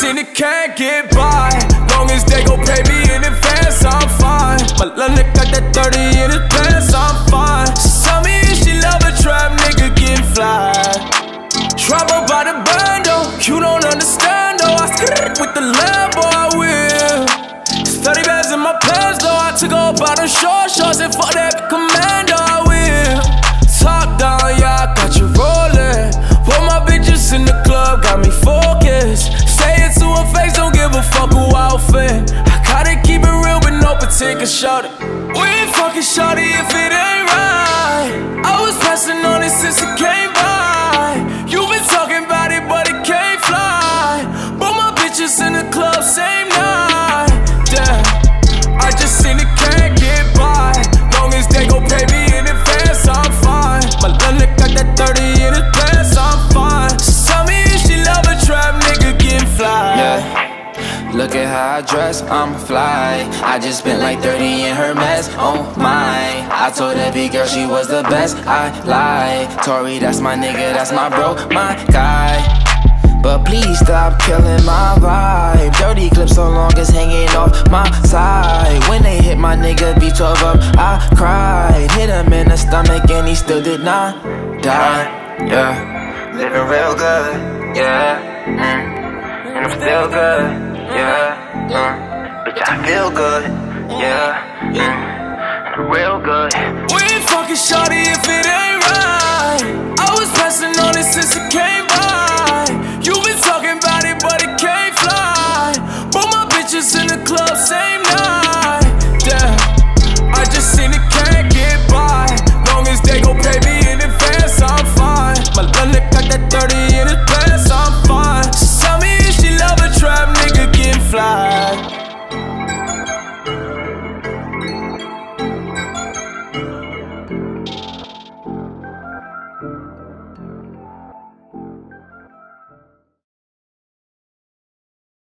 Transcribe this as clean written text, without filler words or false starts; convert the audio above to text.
seen it can't get by. Long as they gon' pay me in advance, I'm fine. My little nigga got that 30 in his pants, I'm fine. She tell me if she love a trap nigga getting fly. Trouble by the bando, you don't understand though. I skid with the Lambo, I will. It's 30 bands in my pants though. I took off by the shorts and fuck that commando, I will. Top down, yeah, I got you rolling. Put my bitches in the club, got me focused. Say it to her face, don't give a fuck who outfit. I gotta keep it real with no particular shorty. We ain't fucking shorty if it ain't right. I was passing on it since it came by. You been talking about it, but it can't fly. Put my bitches in the club, same night. Damn, I just seen it can't get by. Long as they gon' pay me in advance, I'm fine. My little nigga got that 30 in his pants, I'm fine. She tell me if she love a trap nigga getting fly. Yeah, look at how I dress, I'm fly. I just spent like 30 in her mess, oh my. I told that big girl she was the best, I lied. Tory, that's my nigga, that's my bro, my guy. But please stop killing my vibe. Dirty clip so long it's hanging off my side. When they hit my nigga B12 up, I cried. Hit him in the stomach and he still did not die. Yeah, living real good, yeah, and I feel good, yeah, bitch I feel good, yeah, and I'm real good. We ain't fucking shorty if it ain't right. I was passing on it since it came by.